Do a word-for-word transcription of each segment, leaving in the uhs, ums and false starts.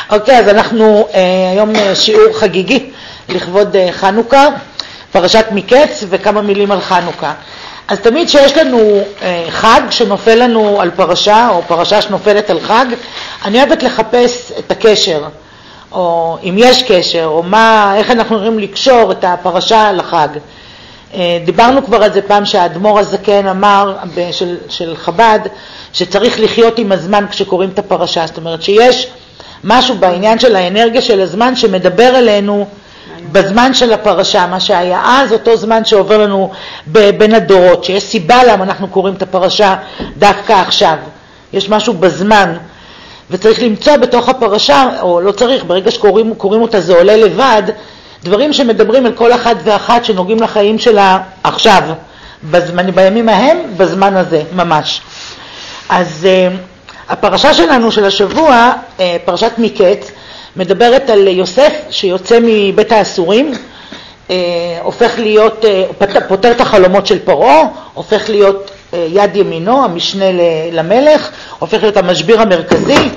אוקיי, אז אנחנו אה, היום שיעור חגיגי לכבוד אה, חנוכה, פרשת מקץ וכמה מילים על חנוכה. אז תמיד שיש לנו אה, חג שנופל לנו על פרשה, או פרשה שנופלת על חג, אני אוהבת לחפש את הקשר, או אם יש קשר, או מה, איך אנחנו יכולים לקשור את הפרשה לחג. אה, דיברנו כבר על זה פעם שהאדמו"ר הזקן אמר של, של חב"ד, שצריך לחיות עם הזמן כשקוראים את הפרשה, זאת אומרת שיש משהו בעניין של האנרגיה של הזמן שמדבר אלינו בזמן של הפרשה, מה שהיה אז, אותו זמן שעובר לנו בין הדורות, שיש סיבה למה אנחנו קוראים את הפרשה דווקא עכשיו. יש משהו בזמן, וצריך למצוא בתוך הפרשה, או לא צריך, ברגע שקוראים קוראים אותה זה עולה לבד, דברים שמדברים על כל אחד ואחת שנוגעים לחיים שלה עכשיו, בזמן, בימים ההם, בזמן הזה, ממש. אז הפרשה שלנו של השבוע, פרשת מקץ, מדברת על יוסף שיוצא מבית האסורים, הופך להיות, פותר את החלומות של פרעה, הופך להיות יד ימינו, המשנה למלך, הופך להיות המשביר המרכזי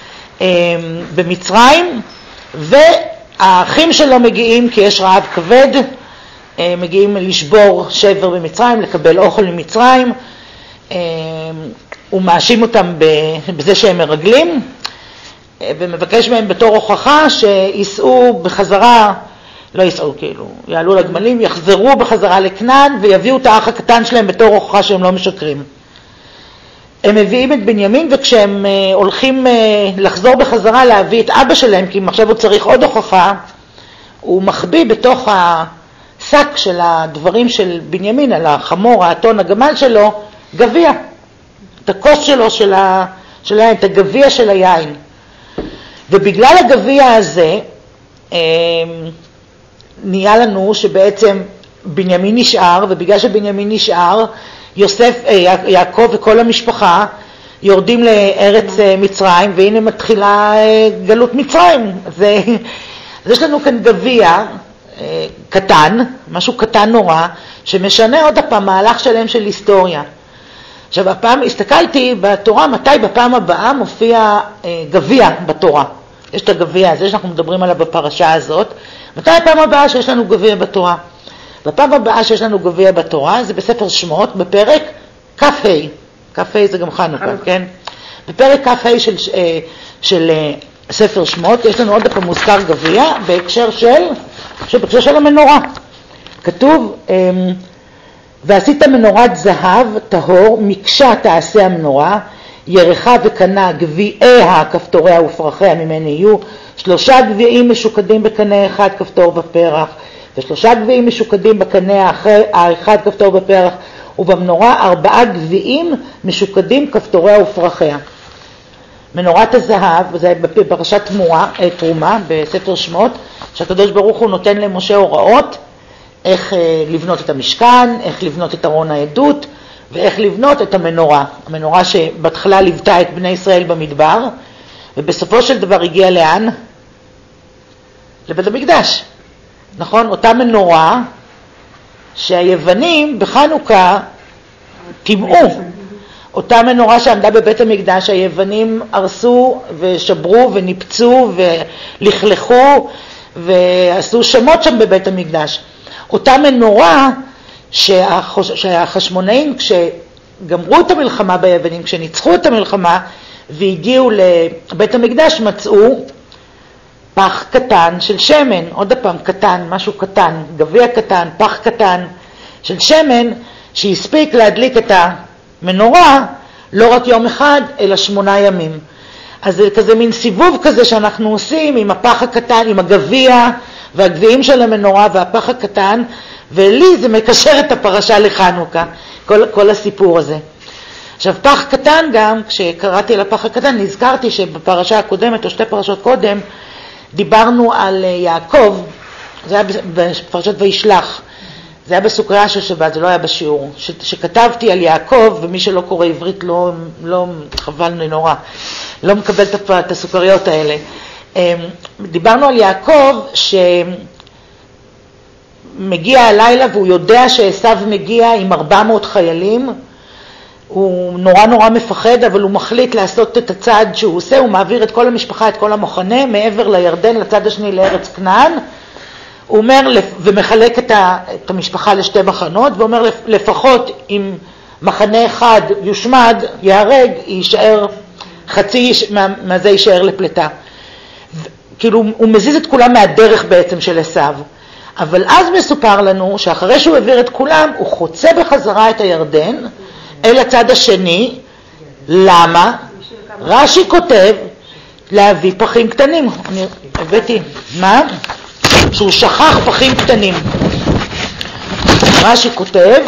במצרים, והאחים שלו מגיעים, כי יש רעב כבד, מגיעים לשבור שבר במצרים, לקבל אוכל ממצרים, הוא מאשים אותם בזה שהם מרגלים, ומבקש מהם בתור הוכחה שיסעו בחזרה, לא יסעו כאילו, יעלו לגמלים, יחזרו בחזרה לכנען ויביאו את האח הקטן שלהם בתור הוכחה שהם לא משקרים. הם מביאים את בנימין, וכשהם הולכים לחזור בחזרה להביא את אבא שלהם, כי עכשיו הוא צריך עוד הוכחה, הוא מחביא בתוך השק של הדברים של בנימין, על החמור, האתון, הגמל שלו, גביע. את הכוס שלו של, ה... של היין, את הגביע של היין. ובגלל הגביע הזה, אה, נהיה לנו שבעצם בנימין נשאר, ובגלל שבנימין נשאר, יוסף, אה, יעקב וכל המשפחה יורדים לארץ אה, מצרים, והנה מתחילה אה, גלות מצרים. אז, אה, אז יש לנו כאן גביע אה, קטן, משהו קטן נורא, שמשנה עוד הפעם מהלך שלם של היסטוריה. עכשיו, הפעם הסתכלתי בתורה, מתי בפעם הבאה מופיע אה, גביע בתורה. יש את הגביע הזה שאנחנו מדברים עליו בפרשה הזאת. מתי הפעם הבאה שיש לנו גביע בתורה? בפעם הבאה שיש לנו גביע בתורה, זה בספר שמות, בפרק כ"ה. כ"ה זה גם חנוכה, כן? בפרק כ"ה של, אה, של אה, ספר שמות, יש לנו עוד פעם מוזכר גביע, בהקשר של, בהקשר של המנורה. כתוב, אה, ועשית מנורת זהב טהור, מקשה תעשה המנורה, ירחה וקנה גביעיה, כפתוריה ופרחיה ממנה יהיו, שלושה גביעים משוקדים בקנה אחד, כפתור ופרח, ושלושה גביעים משוקדים בקנה האחד, כפתור ופרח, ובמנורה ארבעה גביעים משוקדים, כפתוריה ופרחיה. מנורת הזהב, זה בפרשת תמורה, תרומה, בספר שמות, שהקדוש ברוך הוא נותן למשה הוראות, איך לבנות את המשכן, איך לבנות את ארון העדות, ואיך לבנות את המנורה. המנורה שבהתחלה ליוותה את בני ישראל במדבר, ובסופו של דבר הגיעה לאן? לבית המקדש. נכון? אותה מנורה שהיוונים בחנוכה טימאו. אותה מנורה שעמדה בבית המקדש, היוונים הרסו ושברו וניפצו ולכלכו ועשו שמות שם בבית המקדש. אותה מנורה שהחשמונאים, כשגמרו את המלחמה ביוונים, כשניצחו את המלחמה והגיעו לבית המקדש, מצאו פח קטן של שמן, עוד פעם קטן, משהו קטן, גביע קטן, פח קטן של שמן, שהספיק להדליק את המנורה לא רק יום אחד, אלא שמונה ימים. אז זה כזה מין סיבוב כזה שאנחנו עושים עם הפח הקטן, עם הגביע והגביעים של המנורה והפח הקטן, ולי זה מקשר את הפרשה לחנוכה, כל, כל הסיפור הזה. עכשיו, פח קטן גם, כשקראתי על הפח הקטן, נזכרתי שבפרשה הקודמת, או שתי פרשות קודם, דיברנו על יעקב, זה היה בפרשת וישלח, זה היה בסוכריה של שבת, זה לא היה בשיעור, ש, שכתבתי על יעקב, ומי שלא קורא עברית לא, לא חבל נורא, לא מקבל את הסוכריות האלה. דיברנו על יעקב שמגיע הלילה והוא יודע שעשיו מגיע עם ארבע מאות חיילים הוא נורא נורא מפחד, אבל הוא מחליט לעשות את הצעד שהוא עושה, הוא מעביר את כל המשפחה, את כל המחנה, מעבר לירדן, לצד השני לארץ כנען. הוא אומר, ומחלק את המשפחה לשתי מחנות, ואומר לפחות אם מחנה אחד יושמד, יהרג, יישאר, חצי מהזה יישאר לפלטה. כאילו הוא מזיז את כולם מהדרך בעצם של עשיו. אבל אז מסופר לנו שאחרי שהוא העביר את כולם, הוא חוצה בחזרה את הירדן אל הצד השני. למה? רש"י כותב להביא פחים קטנים. אני הבאתי, מה? שהוא שכח פחים קטנים. רש"י כותב,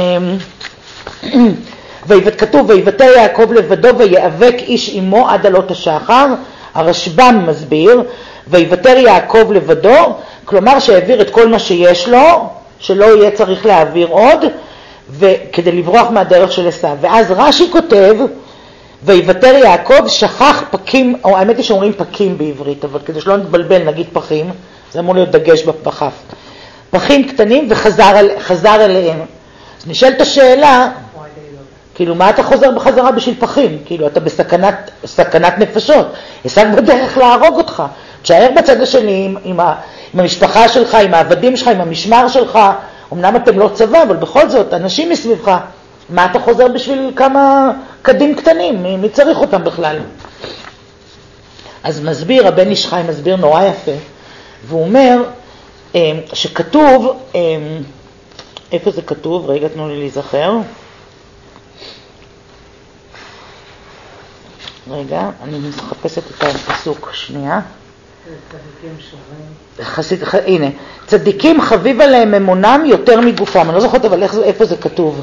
כתוב, ויוותר יעקב לבדו ויאבק איש עמו עד עלות השחר. הרשב"ם מסביר, ויוותר יעקב לבדו, כלומר שהעביר את כל מה שיש לו, שלא יהיה צריך להעביר עוד, וכדי לברוח מהדרך של עשיו. ואז רש"י כותב, ויוותר יעקב שכח פקים, או האמת היא שאומרים פקים בעברית, אבל כדי שלא נתבלבל נגיד פחים, זה אמור להיות דגש בכף. פחים קטנים וחזר חזר אליהם. אז נשאלת השאלה, כאילו מה אתה חוזר בחזרה בשביל פחים? כאילו אתה בסכנת סכנת נפשות, עשיו בדרך להרוג אותך. תשאר בצד השני עם, עם, ה, עם המשפחה שלך, עם העבדים שלך, עם המשמר שלך. אמנם אתם לא צבא, אבל בכל זאת אנשים מסביבך. מה אתה חוזר בשביל כמה קדים קטנים? מי, מי צריך אותם בכלל? אז מסביר, הבן איש חי מסביר נורא יפה, והוא אומר שכתוב, איפה זה כתוב? רגע, תנו לי להיזכר. רגע, אני מחפשת את הפסוק שנייה. צדיקים שומרים. חסיד, ח, הנה, צדיקים חביב עליהם אמונם יותר מגופם. אני לא זוכרת אבל איך, איפה זה כתוב.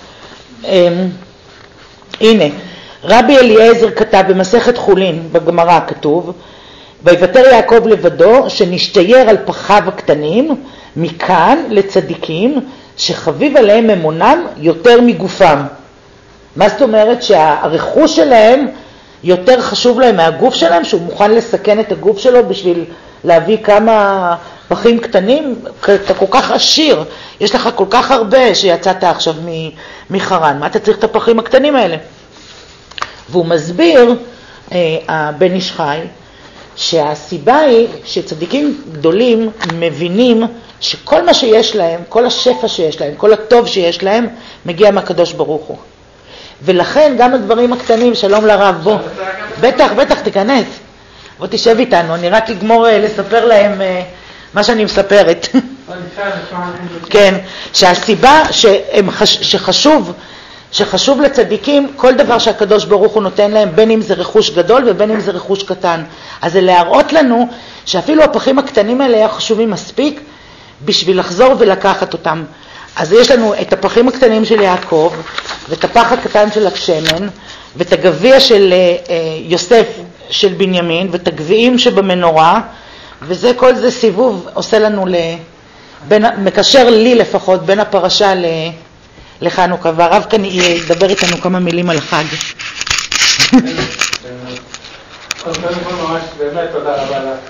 הנה, רבי אליעזר כתב במסכת חולין, בגמרא כתוב, ויוותר יעקב לבדו שנשתייר על פחיו הקטנים, מכאן לצדיקים שחביב עליהם אמונם יותר מגופם. מה זאת אומרת? שהרכוש שלהם יותר חשוב להם מהגוף שלהם, שהוא מוכן לסכן את הגוף שלו בשביל להביא כמה פחים קטנים. אתה כל כך עשיר, יש לך כל כך הרבה שיצאת עכשיו מחרן, מה אתה צריך את הפחים הקטנים האלה? והוא מסביר, הבן איש חי, שהסיבה היא שצדיקים גדולים מבינים שכל מה שיש להם, כל השפע שיש להם, כל הטוב שיש להם, מגיע מהקדוש ברוך הוא. ולכן גם הדברים הקטנים, שלום לרב, בוא, בטח, בטח, תיכנס, בוא תשב איתנו, אני רק אגמור לספר להם מה שאני מספרת. כן, שהסיבה שהם, שחשוב, שחשוב לצדיקים כל דבר שהקדוש ברוך הוא נותן להם, בין אם זה רכוש גדול ובין אם זה רכוש קטן. אז זה להראות לנו שאפילו הפחים הקטנים האלה היו חשובים מספיק בשביל לחזור ולקחת אותם. אז יש לנו את הפחים הקטנים של יעקב, ואת הפח הקטן של השמן, ואת הגביע של יוסף של בנימין, ואת הגביעים שבמנורה, וזה כל זה סיבוב עושה לנו, בין, מקשר לי לפחות בין הפרשה ל... לחנוכה, והרב כאן ידבר איתנו כמה מילים על החג. קודם כל ממש באמת תודה רבה לך.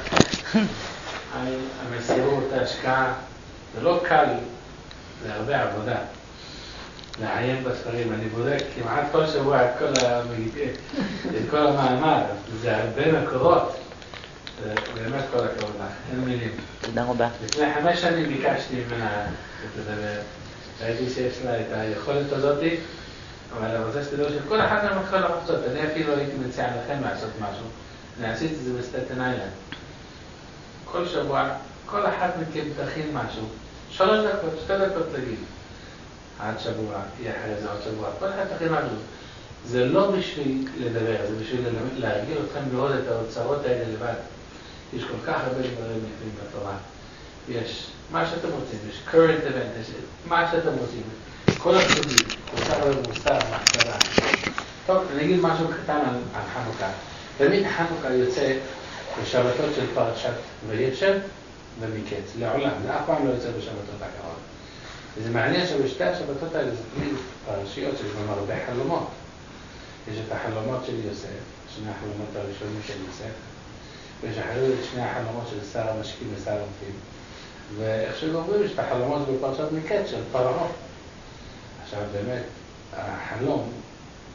המסירות, ההשקעה, זה לא קל, זה הרבה עבודה. לעיין בספרים, אני בודק כמעט כל שבוע את כל, את כל המאמר, זה הרבה מקורות. באמת כל הכבוד לך, אין מילים. תודה רבה. לפני חמש שנים ביקשתי ממנה לדבר. ראיתי שיש לה את היכולת הזאת, אבל אני רוצה שתדעו שכל אחד מהם יכול לחצות. אני אפילו הייתי מציע לכם לעשות משהו. אני עשיתי את זה בסטטן איילנד. כל שבוע, כל אחד מכם תכין משהו. שלוש דקות, שתי דקות תגיד. עד שבוע, יהיה אחרי זה עוד שבוע. כל אחד תכין משהו. זה לא בשביל לדבר, זה בשביל להרגיל אתכם לראות את האוצרות האלה לבד. יש כל כך הרבה דברים יפים בתורה. יש מה שאתם רוצים, יש current event, יש מה שאתם רוצים. כל הפסוקים, כל כך הרבה מוסר, מחשבה. טוב, אני אגיד משהו קטן על, על חנוכה. תמיד חנוכה יוצא בשבתות של פרשת ויצ'ר ומקץ, לעולם. זה אף פעם לא יוצא בשבתות האחרות. וזה מעניין שבשתי השבתות האלה זה תמיד פרשיות שיש בהם הרבה חלומות. יש את החלומות של יוסף, שני החלומות הראשונים של יוסף, ויש אחרי את שני החלומות של שר המשקים ושר המפים. ואיך שאומרים, יש את החלומות בפרשת מקץ של פרעה. עכשיו באמת, החלום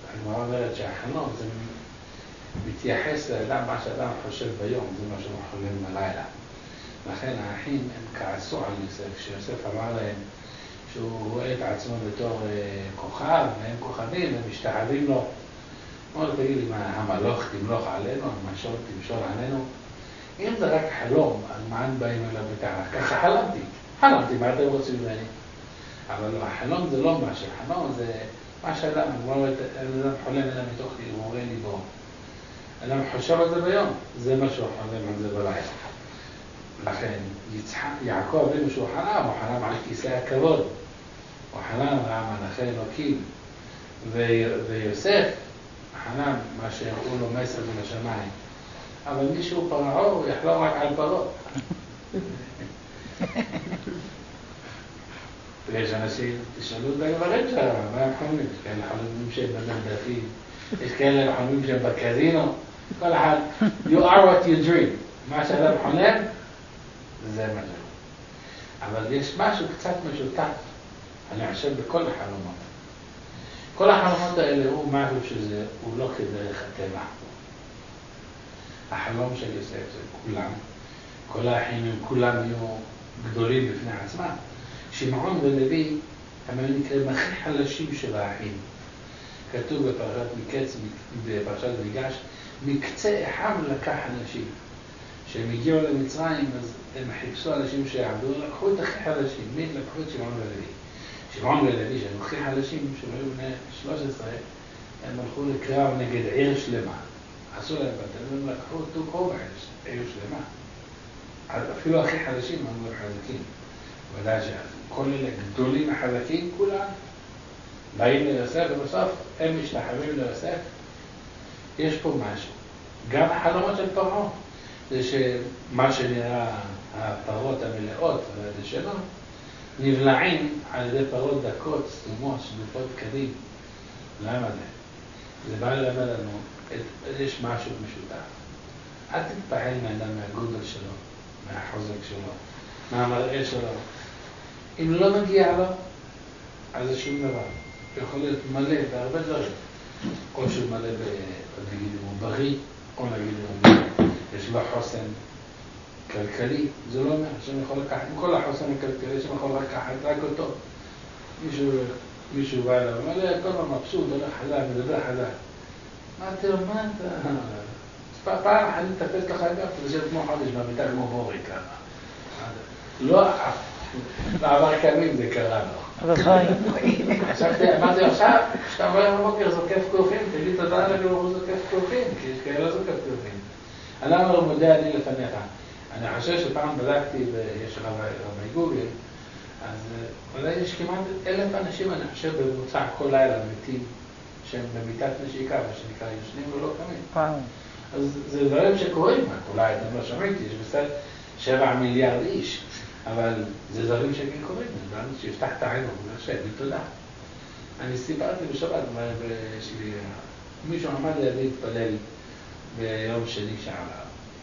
הגמרא אומרת שהחלום זה מתייחס לאדם, מה שאדם חושב ביום, זה מה שהוא חולם בלילה. לכן האחים הם כעסו על יוסף, שיוסף אמר להם שהוא רואה את עצמו בתור כוכב, והם כוכבים, הם משתחווים לו. אמר, תגיד לי, מה המלוך תמלוך עלינו, המשול תמשול עלינו? אם זה רק חלום, אז מה הם באים אליו בטענה? ככה חלמתי. חלמתי, מה אתם רוצים ממני? אבל החלום זה לא משהו, חלום זה מה שאדם, כמו אדם חולם אדם מתוך הרהורי ליבו. אדם חושב על זה ביום, זה מה שהוא חולם על זה בלילה. לכן, יעקב אבינו שהוא חלם, הוא חלם על כיסא הכבוד. הוא חלם על מלאכי אלוקים. ויוסף חלם מה שהראו לו מסר מן השמיים. אבל מישהו פרעה, הוא יחלום רק על פרות. ויש אנשים, תשאלו את הגברים שלהם, מה הם חולמים? יש כאלה חולמים שהם במרדפים, יש כאלה חולמים שהם בקזינו, כל אחד, you are what you dream. מה שאדם חולם, זה מה זה. אבל יש משהו קצת משותף, אני חושב, בכל החלומות. כל החלומות האלה הוא משהו שזה, הוא לא כדרך הטבע. החלום של יוסף זה כולם, כל האחים הם כולם יהיו גדולים בפני עצמם. שמעון ולוי הם היו נקראים הכי חלשים של האחים. כתוב בפרשת מקץ, בפרשת ויגש, מקצה אחד לקח אנשים. כשהם הגיעו למצרים, אז הם חיפשו אנשים שיעבדו, לקחו את הכי חלשים. מי לקחו את שמעון ולוי? שמעון ולוי, שהם הכי חלשים, שהם היו בני שלוש עשרה, הם הלכו לקרב נגד עיר שלמה. עשו להם בטל, הם לקחו אותו קרוב עיר שלמה. אפילו הכי חלשים הם לא חזקים. ודאי שכל אלה גדולים החזקים, כולם באים ליוסף, ובסוף הם משתחווים ליוסף. יש פה משהו. גם החלומות של פרעה, זה שמה שנראה הפרות המלאות, וזה שלו, נבלעים על ידי פרות דקות, סתומות, שנפות קדים. למה זה? זה בא ללמד לנו, יש משהו משותף. אל תתפעל מאדם מהגודל שלו, מהחוזק שלו, מהמראה שלו. אם לא מגיע לו, אז זה שום דבר. הוא יכול להיות מלא בהרבה דברים. או שהוא מלא, נגיד אם הוא בריא, או נגיד אם הוא יש לו חוסן כלכלי. זה לא אומר שאני יכול לקחת, עם כל החוסן הכלכלי, שאני יכול לקחת רק אותו. מישהו, מישהו בא אליו, מלא, כל מה מבסוט, הולך חזק, מדבר חזק. מה אתה אומר? מה אתה... פעם אחת נתפס לך אגב, זה כמו חודש במיטה כמו בורי ככה. לא, בעבר קמים זה קרה לו. חשבתי, אמרתי עכשיו, כשאתה אומר בבוקר זוקף קופים, תגיד תודה לגבי הוא זוקף קופים, כי יש כאלה לא זוקף קופים. אני לא אומר מודה אני לפניך. אני חושב שפעם בדקתי, ויש רבי גוגל, אז אולי יש כמעט אלף אנשים, אני חושב, במוצע כל לילה מתים, שהם במיטת נשיקה, ושנקרא יושנים ולא קמים. אז זה דברים שקורים, אולי אתם לא שומעים, יש בסדר שבע מיליארד איש, אבל זה דברים שכן קורים, זה דברים שיפתח את העיניים, זה שבי תודה. אני סיפרתי בשבת, יש לי, מישהו עמד לידי להתפלל ביום שני שעלה,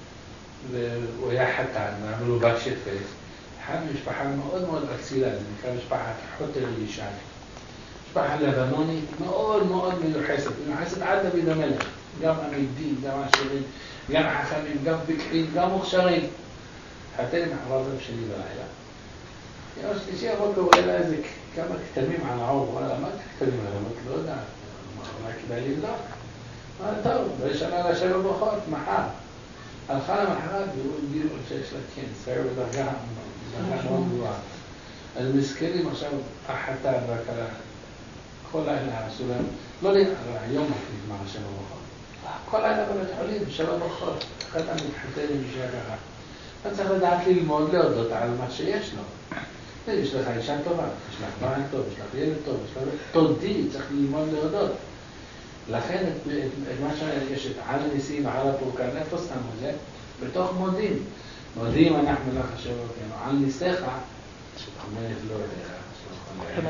והוא היה חתן, ואמרו לו בת שפט, אחד משפחה מאוד מאוד אצילה, זה נקרא משפחת חוטר ישי. משפחה לבנונית מאוד מאוד מיוחסת, מיוחסת עד דוד המלך, גם עמידים, גם עשירים, גם חכמים, גם פיקחים, גם מוכשרים. חתן עם החבר'ה שלי בלילה. יום שלישי הבוקר הוא העלה איזה כמה כתמים על העור, הוא אמר, מה את הכתמים האלה? אמרתי, לא יודע, אולי כדאי לבדוק. אמר, טוב, וישנה לה שבע ברכות, מחר. הלכה למחרת והוא הגיעו שיש לה קנסר בדרגה, בדרגה מאוד גבוהה. אז מסכנים עכשיו החתן והכלה, כל לילה עשו להם, לא לילה, היום נגמר שבע ברכות. כל לילה בבית חולים, שבע ברכות, חתן מתחתן עם אישה ככה. אתה צריך לדעת ללמוד להודות על מה שיש לו. יש לך אישה טובה, יש לך בעל טוב, יש לך ילד טוב, יש לך תודי, צריך ללמוד להודות. לכן את, את, את מה שיש את על הניסים ועל הפורקן, איפה סתם זה? בתוך מודים. מודים אנחנו לך השם אותנו. על ניסיך, שתחמנת לא אליך.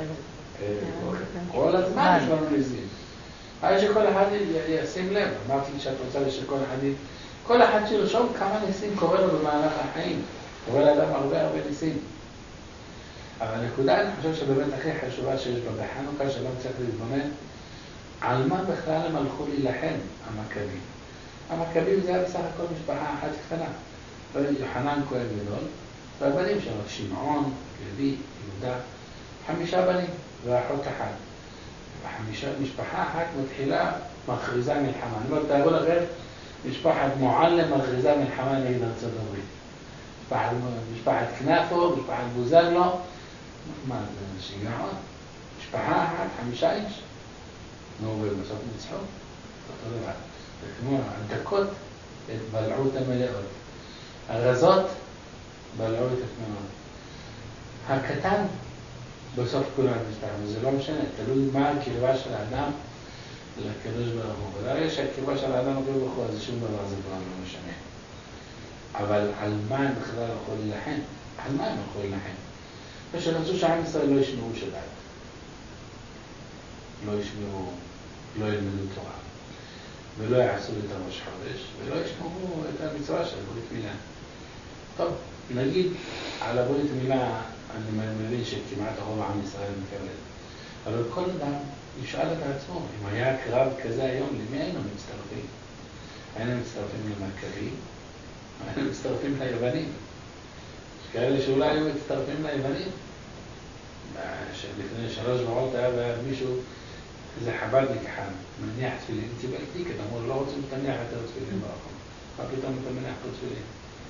כל הזמן יש לנו ניסים. הרי שכל אחד ישים לב, אמרתי לי שאת רוצה שכל אחד, כל אחד שירשום כמה ניסים קורה לו במהלך החיים. קורה לאדם הרבה הרבה ניסים. אבל הנקודה, אני חושב שבאמת הכי חשובה שיש בה בחנוכה, שלא צריך להתבונן, על מה בכלל הם הלכו להילחם, המכבים? המכבים זה היה בסך הכל משפחה אחת קטנה. יוחנן כהן גדול, והבנים שלו, שמעון, לוי, יהודה, חמישה בנים ואחות אחת. וחמישה, משפחה אחת מתחילה מכריזה מלחמה. אני אומר, תארו לכם, משפחת מועלם מכריזה מלחמה נגד ארצות הברית. משפחת, משפחת כנפו, משפחת בוזגלו, מה זה שיגעון? משפחה אחת, חמישה איש. נו, ובסוף ניצחו. אותו דבר. זה כמו הדקות, בלעו את המלאות. הרזות, בלעו את התמונות. הקטן, בסוף כולם מסתכלים. זה לא משנה, תלוי מה הקרבה של האדם לקדוש ברוך הוא. ברגע שהקרבה של האדם לקדוש ברוך הוא, אז שום דבר זה כבר לא משנה. אבל על מה הם בכלל יכולים להילחם? על מה הם יכולים להילחם? ושרצו שעם ישראל לא ישמעו שבת. לא ישמעו, לא ילמדו תורה. ולא יעשו את הראש חודש, ולא ישמעו את המצווה של ברית מילה. טוב, נגיד על הברית מילה, אני מבין שכמעט הרוב עם ישראל מקבל. אבל כל אדם ישאל את עצמו, אם היה קרב כזה היום, למי היינו מצטרפים? היינו מצטרפים למכבים, היינו מצטרפים ליוונים. יש כאלה שאולי היו מצטרפים ליוונים. שלפני שלוש מאות היה מישהו, איזה חב"דניק אחד, מניח תפילין, ציבה איתי, כי אמרו, לא רוצים לתניח יותר תפילין ברחוב. מה פתאום אתה מניח פה תפילין?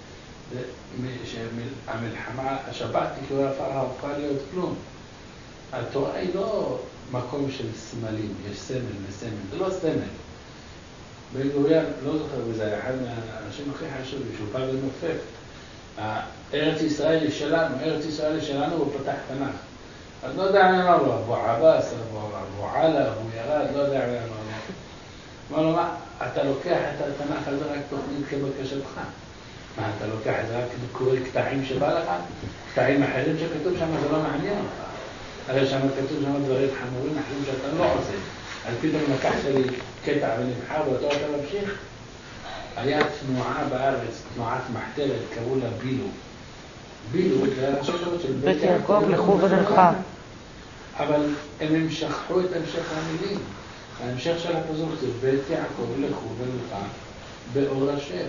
שהמלחמה, השבת כאילו הפכה להיות כלום. התורה היא לא מקום של סמלים, יש סמל וסמל, זה לא סמל. בן גוריון, לא זוכר בזה, היה אחד מהאנשים הכי חשובים, שהוא פעם לנופף. ארץ ישראל היא שלנו, ארץ ישראל היא שלנו, הוא פתח תנ"ך. אז לא יודע אני אמר לו, אבו עבאס, אבו עלה, אבו ירד, לא יודע אני אמר לו. אמר לו, מה, אתה לוקח את התנ"ך הזה רק תוכנית כבקשתך. מה, אתה לוקח את זה רק קורא קטעים שבא לך? קטעים אחרים שכתוב שם, זה לא מעניין אותך. הרי שם כתוב שם דברים חמורים אחרים שאתה לא עושה. אז פתאום לקחת לי קטע ונבחר ואותו אתה ממשיך. היה תנועה בארץ, תנועת מחתרת, קראו לה בילו. בילו זה הראשי תיבות של בית יעקב לכו ונלכה. אבל הם שכחו את המשך המילים. ההמשך של הפסוק זה בית יעקב לכו ונלכה באור השם.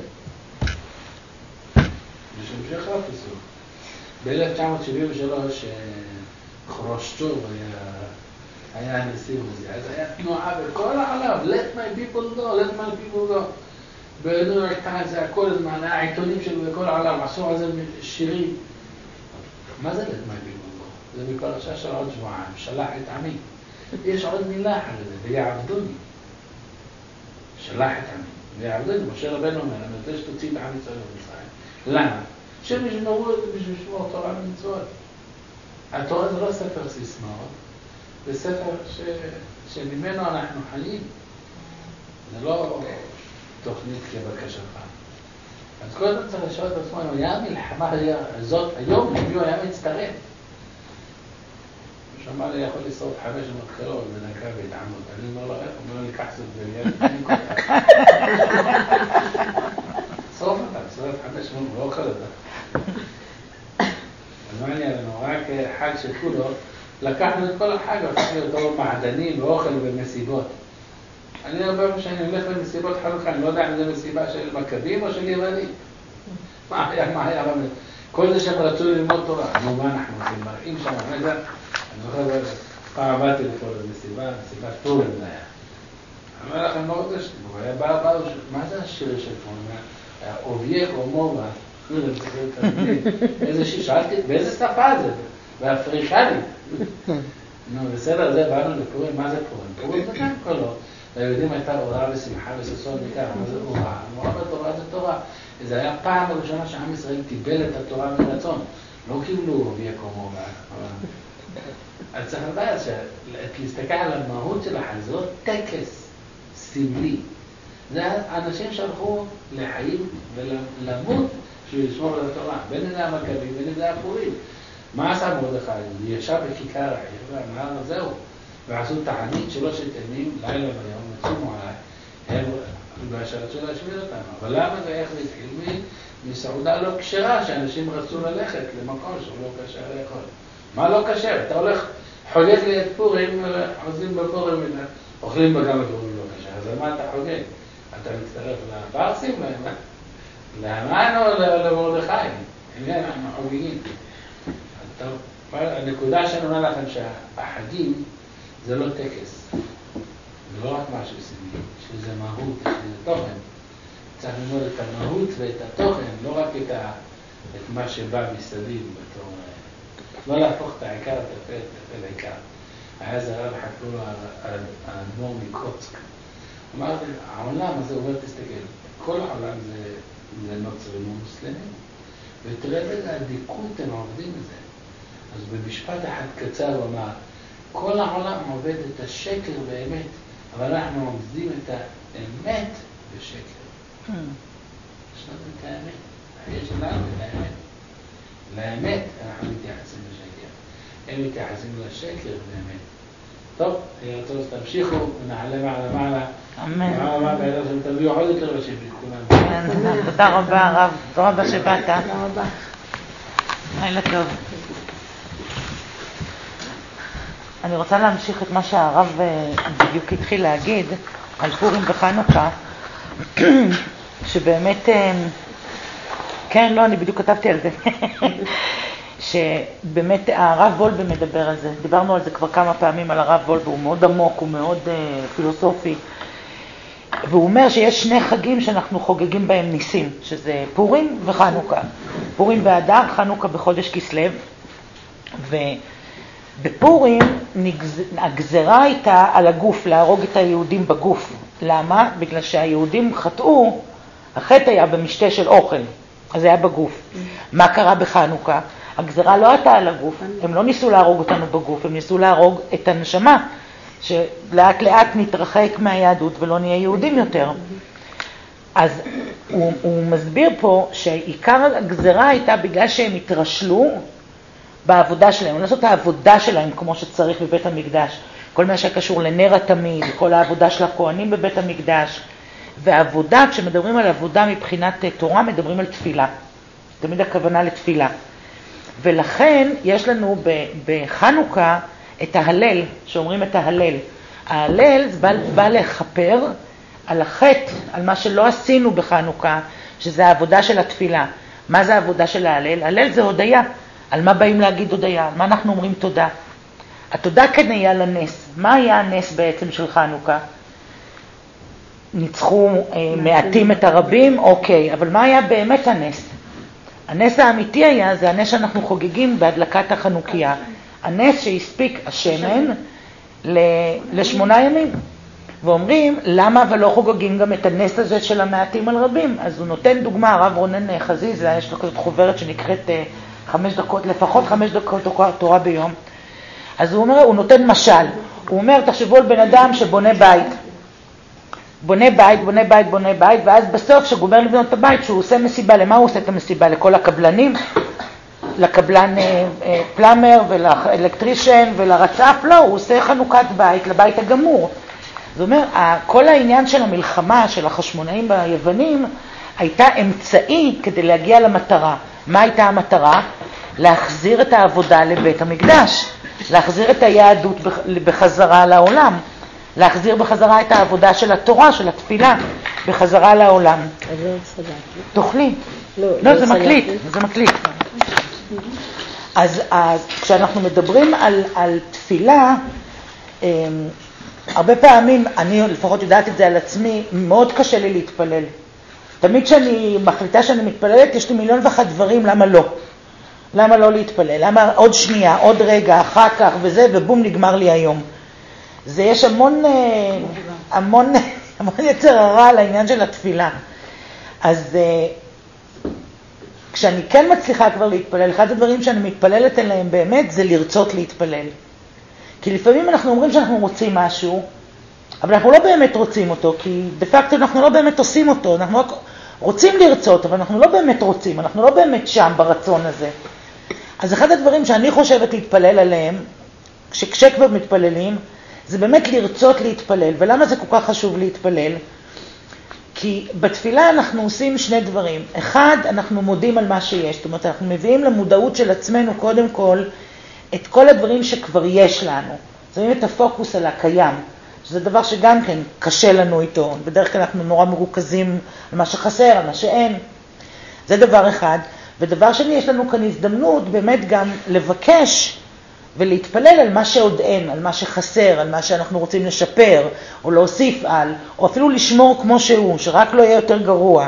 יש המשך הפסוק. ב-אלף תשע מאות שבעים ושלוש חרושצ'וב היה, היה הנשיא וזה, אז היה תנועה בכל העולם, let my people go, let my people go. בניו יורק טיימס זה הכל הזמן, העיתונים שלו בכל העולם, עשו על זה שירים. מה זה let my people go? זה בפרשה של עוד שבועיים, שלח את עמי. יש עוד מילה אחת לזה, ויעבדוני. שלח את עמי, ויעבדוני. משה רבנו אומר, אני רוצה שתוציא את עם ישראל במצרים. למה? שהם ישמרו את זה בשביל לשמור תורה ומצוות. התורה זה לא ספר סיסמאות, זה ספר ש... שממנו אנחנו חיים. זה לא תוכנית כבקשתך. אז קודם צריך לשאול את עצמו, אם היה מלחמה הזאת היום, למי הוא היה מצטרף? שאמר לי, יכול לשרוף חמש מאות קרוב בנקה והתעמות. אני אומר לו, איך? הוא אומר לי, קח זאת בליין, אני קוטע. שרוף אותה, שרוף חמש מאות, הוא לא אוכל אותה. אז מה אני עלינו? רק חג של כולו, לקחנו את כל החג, לקחנו אותו מעדנים ואוכל ומסיבות. אני אומר שאני הולך למסיבות חנוכה, אני לא יודע אם זה מסיבה של מכבים או של יוונים. מה היה, מה היה באמת? כל זה שהם רצו ללמוד תורה. נו, מה אנחנו עושים? מראים שם, אני יודע, אני זוכר, פעם עבדתי לפה למסיבה, מסיבת פורים זה היה. אני אומר לכם, לא רוצה שתבוא, הוא היה בא, בא, מה זה השיר של פורים? היה אובייק או מובה. איזה שיר, שאלתי, באיזה שפה זה? באפריקנית. נו, בסדר, זה באנו לפורים, מה זה פורים? פורים זה כאן קולות. ליהודים הייתה אורה ושמחה וששון מכך, מה זה אורה? אורה בתורה זה תורה. זה היה פעם הראשונה שעם ישראל קיבל את התורה מרצון. לא קיבלו ויקומו בה. אז צריך לדעת להסתכל על המהות של החג, זה לא טקס סמלי. זה אנשים שהלכו לחיים ולמות בשביל לשמור על התורה. בין זה המכבים, בין זה הפורים. מה עשה מרדכי? הוא ישב בכיכר העיר ואמר, זהו. ועשו תענית שלוש ימים, לילה ויום, נצומו עליי. הם רצו להשמיד אותנו. אבל למה זה איך זה התחיל? מסעודה לא כשרה, שאנשים רצו ללכת למקום שהוא לא קשר לאכול. מה לא קשר? אתה הולך, חולק ליד פורים, עוזים בפורים, אוכלים בה גם הדברים לא קשה, אז על מה אתה חוגג? אתה מצטרף לפרסים, להמן או למרדכי? הנה אנחנו חוגגים. טוב, הנקודה שאני אומר לכם שהחגים זה לא טקס, זה לא רק משהו סמלי, שזה מהות, שזה תוכן. צריך ללמוד את המהות ואת התוכן, לא רק את, ה, את מה שבא מסביב בתור, לא להפוך את העיקר לטפל, לטפל העיקר. היה זה רב חקרו לו האדמו"ר מקוצק. אמרתי, העולם הזה עובר, תסתכל, כל העולם זה, זה נוצרים ומוסלמים, ותראה איזה הדיקות הם עובדים בזה. אז במשפט אחד קצר הוא אמר, כל העולם עובד את השקר באמת, אבל אנחנו עובדים את האמת בשקר. יש לנו את האמת, יש לנו את האמת. לאמת אנחנו מתייחסים לשקר. הם מתייחסים לשקר באמת. טוב, אני רוצה שתמשיכו ונעלה מעלה מעלה. אמן. מעלה מעלה בעזר שתביאו עוד יותר בשביל כולם. תודה רבה הרב, תודה רבה שבאת. תודה רבה. לילה טוב. אני רוצה להמשיך את מה שהרב בדיוק התחיל להגיד על פורים וחנוכה, שבאמת, כן, לא, אני בדיוק כתבתי על זה, שבאמת הרב וולבה מדבר על זה, דיברנו על זה כבר כמה פעמים על הרב וולבה, הוא מאוד עמוק, הוא מאוד פילוסופי, והוא אומר שיש שני חגים שאנחנו חוגגים בהם ניסים, שזה פורים וחנוכה. פורים באדר, חנוכה בחודש כסלו, ובפורים הגזרה הייתה על הגוף, להרוג את היהודים בגוף. למה? בגלל שהיהודים חטאו, החטא היה במשתה של אוכל, אז זה היה בגוף. מה קרה בחנוכה? הגזרה לא הייתה על הגוף, הם לא ניסו להרוג אותנו בגוף, הם ניסו להרוג את הנשמה, שלאט לאט נתרחק מהיהדות ולא נהיה יהודים יותר. אז הוא, הוא מסביר פה שעיקר הגזרה הייתה בגלל שהם התרשלו בעבודה שלהם, לעשות את העבודה שלהם כמו שצריך בבית המקדש, כל מה שקשור לנר התמיד, כל העבודה של הכהנים בבית המקדש, והעבודה, כשמדברים על עבודה מבחינת תורה, מדברים על תפילה, תמיד הכוונה לתפילה. ולכן יש לנו בחנוכה את ההלל, שאומרים את ההלל. ההלל זה בא, בא לחפר על החטא, על מה שלא עשינו בחנוכה, שזה העבודה של התפילה. מה זה העבודה של ההלל? ההלל זה הודיה. על מה באים להגיד הודיה? על מה אנחנו אומרים תודה? התודה כאן היה לנס. מה היה הנס בעצם של חנוכה? ניצחו אה, מעטים את הרבים? אוקיי, אבל מה היה באמת הנס? הנס האמיתי היה, זה הנס שאנחנו חוגגים בהדלקת החנוכיה. הנס שהספיק השמן לשמונה ימים. ואומרים, למה אבל לא חוגגים גם את הנס הזה של המעטים על רבים? אז הוא נותן דוגמה, הרב רונן חזיזה, יש לו כזאת חוברת שנקראת חמש דקות, לפחות חמש דקות תורה ביום. אז הוא אומר, הוא נותן משל. הוא אומר, תחשבו על בן אדם שבונה בית. בונה בית, בונה בית, בונה בית, ואז בסוף שגומר לבנות את הבית, שהוא עושה מסיבה, למה הוא עושה את המסיבה? לכל הקבלנים? לקבלן פלאמר ולאלקטרישן ולרצף? לא, הוא עושה חנוכת בית לבית הגמור. זאת אומרת, כל העניין של המלחמה של החשמונאים ביוונים הייתה אמצעי כדי להגיע למטרה. מה הייתה המטרה? להחזיר את העבודה לבית המקדש, להחזיר את היהדות בחזרה לעולם, להחזיר בחזרה את העבודה של התורה, של התפילה, בחזרה לעולם. אז לא סדק. תוכלי. לא, לא, זה מקליט, זה מקליט. אז, אז כשאנחנו מדברים על, על תפילה, הרבה פעמים, אני לפחות יודעת את זה על עצמי, מאוד קשה לי להתפלל. תמיד כשאני מחליטה שאני מתפללת, יש לי מיליון ואחת דברים, למה לא? למה לא להתפלל? למה עוד שנייה, עוד רגע, אחר כך וזה, ובום, נגמר לי היום. זה יש המון, המון, המון יצר הרע על העניין של התפילה. אז כשאני כן מצליחה כבר להתפלל, אחד הדברים שאני מתפללת אליהם באמת, זה לרצות להתפלל. כי לפעמים אנחנו אומרים שאנחנו רוצים משהו, אבל אנחנו לא באמת רוצים אותו, כי בפקטו אנחנו לא באמת עושים אותו, אנחנו רק רוצים לרצות, אבל אנחנו לא באמת רוצים, אנחנו לא באמת שם ברצון הזה. אז אחד הדברים שאני חושבת להתפלל עליהם, כשכבר מתפללים, זה באמת לרצות להתפלל. ולמה זה כל כך חשוב להתפלל? כי בתפילה אנחנו עושים שני דברים. אחד, אנחנו מודים על מה שיש, זאת אומרת, אנחנו מביאים למודעות של עצמנו קודם כל, את כל הדברים שכבר יש לנו. שמים את הפוקוס על הקיים. שזה דבר שגם כן קשה לנו איתו. בדרך כלל אנחנו נורא מרוכזים על מה שחסר, על מה שאין. זה דבר אחד. ודבר שני, יש לנו כאן הזדמנות באמת גם לבקש ולהתפלל על מה שעוד אין, על מה שחסר, על מה שאנחנו רוצים לשפר, או להוסיף על, או אפילו לשמור כמו שהוא, שרק לא יהיה יותר גרוע.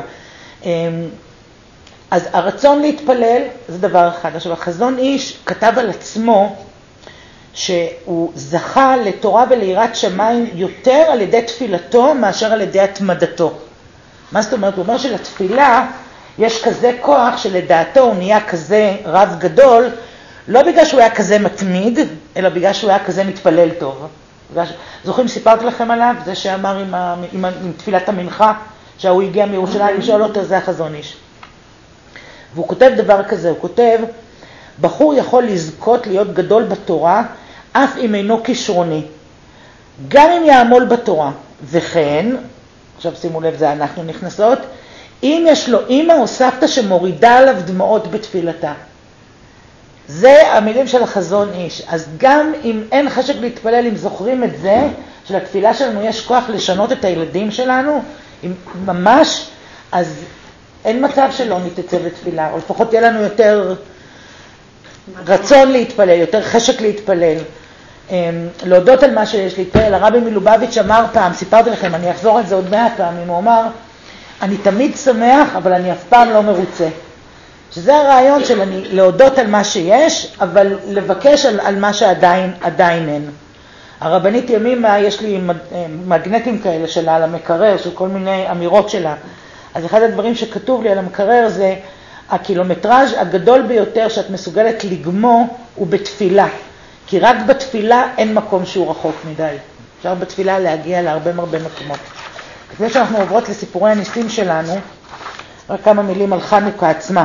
אז הרצון להתפלל זה דבר אחד. עכשיו, החזון איש כתב על עצמו שהוא זכה לתורה וליראת שמיים יותר על ידי תפילתו מאשר על ידי התמדתו. מה זאת אומרת? הוא אומר שלתפילה יש כזה כוח שלדעתו הוא נהיה כזה רב גדול, לא בגלל שהוא היה כזה מתמיד, אלא בגלל שהוא היה כזה מתפלל טוב. זוכרים, סיפרתי לכם עליו, זה שאמר עם, ה, עם, ה, עם תפילת המנחה, שהוא הגיע מירושלים לשאול אותו, זה החזון איש. והוא כותב דבר כזה, הוא כותב, בחור יכול לזכות להיות גדול בתורה, אף אם אינו כישרוני. גם אם יעמול בתורה. וכן, עכשיו שימו לב, זה אנחנו נכנסות, אם יש לו אמא או סבתא שמורידה עליו דמעות בתפילתה. זה המילים של החזון איש. אז גם אם אין חשק להתפלל, אם זוכרים את זה, שלתפילה שלנו יש כוח לשנות את הילדים שלנו, אם ממש, אז אין מצב שלא נתצא לתפילה, או לפחות יהיה לנו יותר רצון להתפלל, יותר חשק להתפלל. להודות על מה שיש להתפלל. הרבי מלובביץ' אמר פעם, סיפרתי לכם, אני אחזור את זה עוד מאה פעמים, הוא אמר, אני תמיד שמח, אבל אני אף פעם לא מרוצה. שזה הרעיון של אני להודות על מה שיש, אבל לבקש על, על מה שעדיין עדיין אין. הרבנית ימימה, יש לי מגנטים כאלה שלה על המקרר, של כל מיני אמירות שלה. אז אחד הדברים שכתוב לי על המקרר זה, הקילומטראז' הגדול ביותר שאת מסוגלת לגמו הוא בתפילה. כי רק בתפילה אין מקום שהוא רחוק מדי. אפשר בתפילה להגיע להרבה מרבה מקומות. לפני שאנחנו עוברות לסיפורי הניסים שלנו, רק כמה מילים על חנוכה עצמה.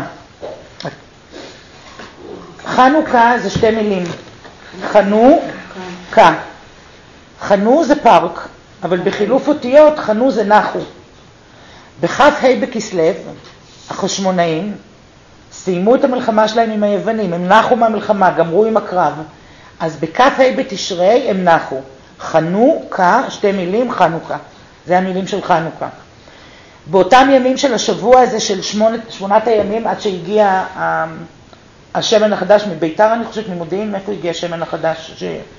חנוכה זה שתי מילים. חנו, כה. חנו זה פארק, אבל בחילוף אותיות חנו זה נחו. בכף ה' בכסלו, החשמונאים, סיימו את המלחמה שלהם עם היוונים, הם נחו מהמלחמה, גמרו עם הקרב. אז בכף ה' בתשרי הם נחו. חנוכה, שתי מילים, חנוכה. זה המילים של חנוכה. באותם ימים של השבוע הזה של שמונת, שמונת הימים, עד שהגיע השמן החדש מביתר, אני חושבת, ממודיעין, מאיפה הגיע השמן החדש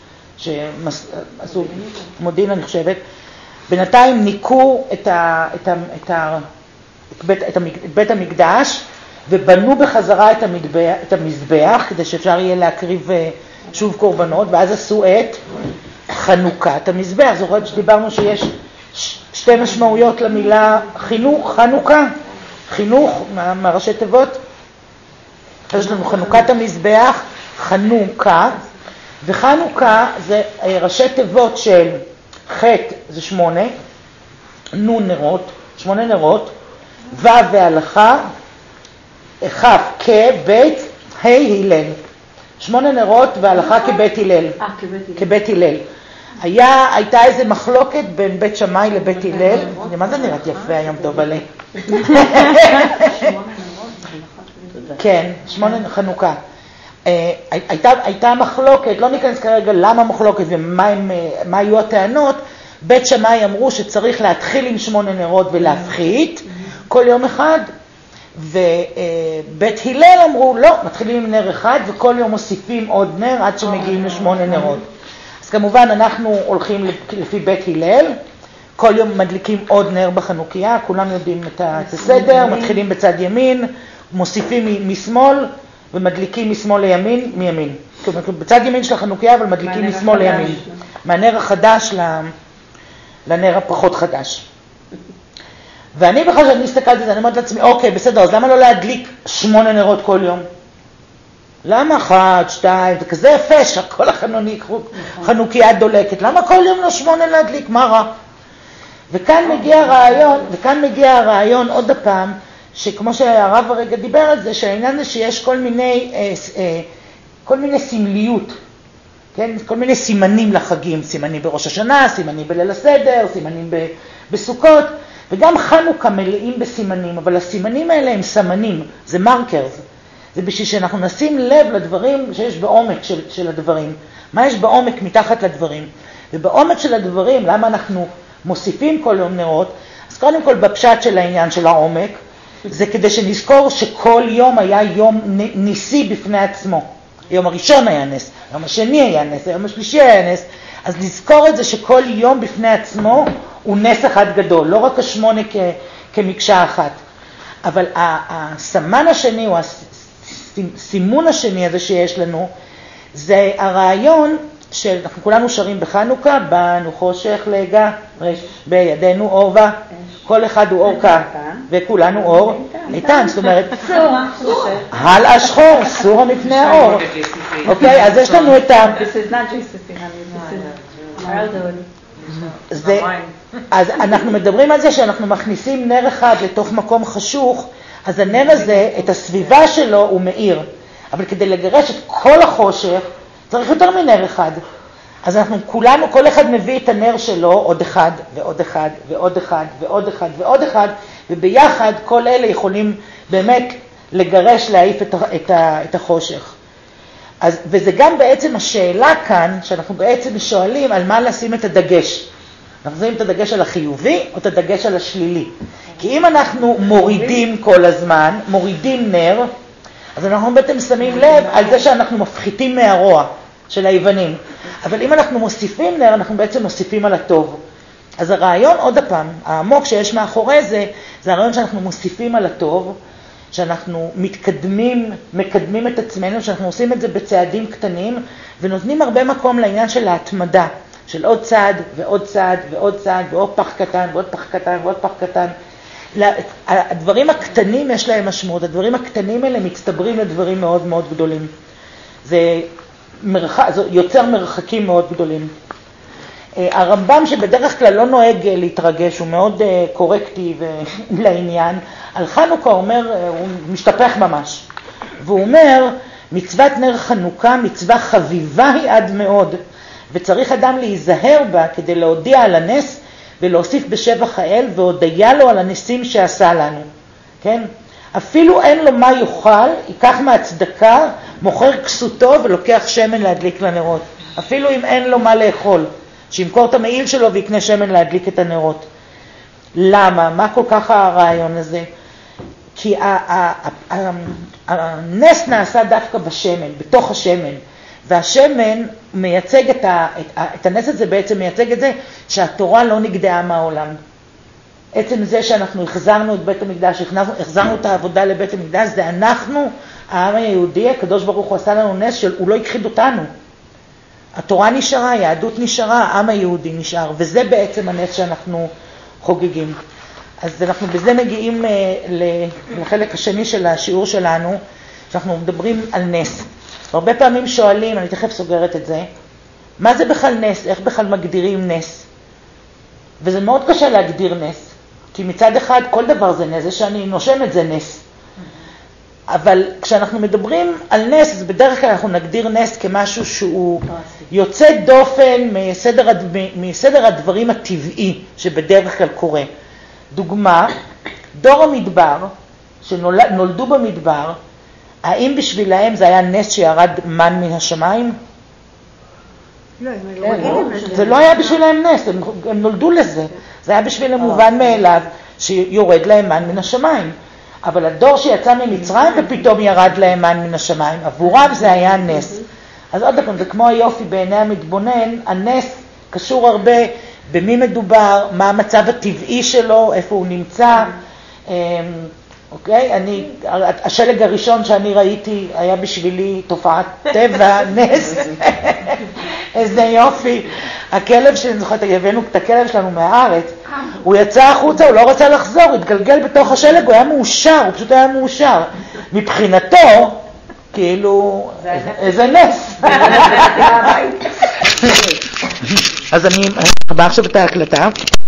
שעשו מודיעין, אני חושבת. בינתיים ניקו את, ה, את, ה, את, ה, את, בית, את, המק, את בית המקדש, ובנו בחזרה את, המטבח, את המזבח, כדי שאפשר יהיה להקריב שוב קורבנות, ואז עשו את חנוכת המזבח. זוכרת שדיברנו שיש שתי משמעויות למילה חינוך, חנוכה, חינוך מהראשי תיבות. יש לנו חנוכת המזבח, חנוכה, וחנוכה זה ראשי תיבות של חטא זה שמונה, נון נרות, שמונה נרות, ו' והלכה, כ' כבית ה' הלל. שמונה נרות והלכה כבית הלל. אה, כבית הלל. כבית הלל. היה, הייתה איזו מחלוקת בין בית שמאי לבית הלל. מה זה נראית יפה היום טוב עלי? כן, שמונה חנוכה. הייתה, הייתה מחלוקת, לא ניכנס כרגע למה מחלוקת ומה הם, מה היו הטענות. בית שמאי אמרו שצריך להתחיל עם שמונה נרות ולהפחית כל יום אחד, ובית הלל אמרו לא, מתחילים עם נר אחד וכל יום מוסיפים עוד נר עד שמגיעים לשמונה נרות. אז כמובן אנחנו הולכים לפי בית הלל, כל יום מדליקים עוד נר בחנוכיה, כולם יודעים את הסדר, מתחילים בצד ימין, מוסיפים משמאל ומדליקים משמאל לימין, מימין. בצד ימין של החנוכיה, אבל מדליקים משמאל לימין. מהנר החדש לנר הפחות חדש. ואני בכלל שאני הסתכלתי על זה, אני אומרת לעצמי, אוקיי, בסדר, אז למה לא להדליק שמונה נרות כל יום? למה אחת, שתיים, זה כזה יפה שכל החנוכיה דולקת, למה כל יום לא שמונה להדליק? מה רע? וכאן מגיע הרעיון, וכאן מגיע הרעיון עוד הפעם, שכמו שהרב הרגע דיבר על זה, שהעניין זה שיש כל מיני, אה, אה, כל מיני סמליות, כן? כל מיני סימנים לחגים, סימנים בראש השנה, סימנים בליל הסדר, סימנים ב, בסוכות, וגם חנוכה מלאים בסימנים, אבל הסימנים האלה הם סמנים, זה מרקרס. זה בשביל שאנחנו נשים לב לדברים שיש בעומק של, של הדברים. מה יש בעומק מתחת לדברים? ובעומק של הדברים, למה אנחנו מוסיפים כל יום נרות, אז קודם כל בפשט של העניין של העומק, זה כדי שנזכור שכל יום היה יום ניסי בפני עצמו. היום הראשון היה נס, היום השני היה נס, היום השלישי היה נס, אז נזכור את זה שכל יום בפני עצמו הוא נס אחד גדול, לא רק השמונה כ, כמקשה אחת. אבל הסמן השני, או הסימון השני הזה שיש לנו, זה הרעיון שאנחנו כולנו שרים בחנוכה, בנו חושך לגע, בידינו אור בה, כל אחד הוא אור כאן, וכולנו אור איתן, זאת אומרת, הלאה שחור, סורה מפני האור. אוקיי, אז יש לנו את ה... אז אנחנו מדברים על זה שאנחנו מכניסים נר אחד לתוך מקום חשוך, אז הנר הזה, את הסביבה שלו הוא מאיר, אבל כדי לגרש את כל החושך, צריך יותר מנר אחד. אז אנחנו כולנו, כל אחד מביא את הנר שלו, עוד אחד ועוד אחד ועוד אחד ועוד אחד ועוד אחד, וביחד כל אלה יכולים באמת לגרש, להעיף את, את, את החושך. אז, וזה גם בעצם השאלה כאן, שאנחנו בעצם שואלים על מה לשים את הדגש. אנחנו שמים את הדגש על החיובי או את הדגש על השלילי. כי אם אנחנו מורידים כל הזמן, מורידים נר, אז אנחנו בעצם שמים לב על זה שאנחנו מפחיתים מהרוע של היוונים. אבל אם אנחנו מוסיפים נר, אנחנו בעצם מוסיפים על הטוב. אז הרעיון, עוד הפעם, העמוק שיש מאחורי זה, זה הרעיון שאנחנו מוסיפים על הטוב, שאנחנו מתקדמים, מקדמים את עצמנו, שאנחנו עושים את זה בצעדים קטנים, ונותנים הרבה מקום לעניין של ההתמדה, של עוד צעד ועוד צעד ועוד צעד, ועוד פח קטן ועוד פח קטן ועוד פח קטן. הדברים הקטנים יש להם משמעות, הדברים הקטנים האלה מצטברים לדברים מאוד מאוד גדולים. זה, מרחק, זה יוצר מרחקים מאוד גדולים. הרמב"ם שבדרך כלל לא נוהג להתרגש, הוא מאוד קורקטי לעניין, על חנוכה אומר, הוא משתפך ממש. והוא אומר, מצוות נר חנוכה, מצווה חביבה היא עד מאוד, וצריך אדם להיזהר בה כדי להודיע על הנס, ולהוסיף בשבח האל, והודיה לו על הניסים שעשה לנו. כן? אפילו אין לו מה יאכל, ייקח מהצדקה, מוכר כסותו ולוקח שמן להדליק לנרות. אפילו אם אין לו מה לאכול, שימכור את המעיל שלו ויקנה שמן להדליק את הנרות. למה? מה כל כך הרעיון הזה? כי הנס נעשה דווקא בשמן, בתוך השמן. והשמן מייצג את, ה, את, את הנס הזה, בעצם מייצג את זה שהתורה לא נגדעה מהעולם. עצם זה שאנחנו החזרנו את בית המקדש, החזרנו את העבודה לבית המקדש, זה אנחנו, העם היהודי, הקדוש ברוך הוא עשה לנו נס שהוא לא הכחיד אותנו. התורה נשארה, היהדות נשארה, העם היהודי נשאר, וזה בעצם הנס שאנחנו חוגגים. אז אנחנו בזה מגיעים לחלק השני של השיעור שלנו, שאנחנו מדברים על נס. והרבה פעמים שואלים, אני תכף סוגרת את זה, מה זה בכלל נס? איך בכלל מגדירים נס? וזה מאוד קשה להגדיר נס, כי מצד אחד כל דבר זה נס, זה שאני נושמת זה נס. אבל כשאנחנו מדברים על נס, אז בדרך כלל אנחנו נגדיר נס כמשהו שהוא יוצא דופן מסדר, מסדר הדברים הטבעי שבדרך כלל קורה. דוגמה, דור המדבר, שנולדו במדבר, האם בשבילהם זה היה נס שירד מן מן השמיים? לא, זה לא היה בשבילהם נס, הם, הם נולדו לזה. זה היה בשבילם מובן מאליו שיורד להם מן מן השמיים. אבל הדור שיצא ממצרים ופתאום ירד להם מן מן השמיים, עבורם זה היה נס. אז עוד פעם, זה כמו היופי בעיני המתבונן, הנס קשור הרבה במי מדובר, מה המצב הטבעי שלו, איפה הוא נמצא. אוקיי? אני, השלג הראשון שאני ראיתי היה בשבילי תופעת טבע, נס. איזה יופי. הכלב שאני זוכרת, הבאנו את הכלב שלנו מהארץ, הוא יצא החוצה, הוא לא רצה לחזור, הוא התגלגל בתוך השלג, הוא היה מאושר, הוא פשוט היה מאושר. מבחינתו, כאילו, איזה נס. אז אני, אני חבר עכשיו את ההקלטה.